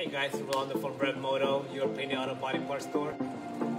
Hey guys, Rolando from Rev Moto, your painted auto body parts store.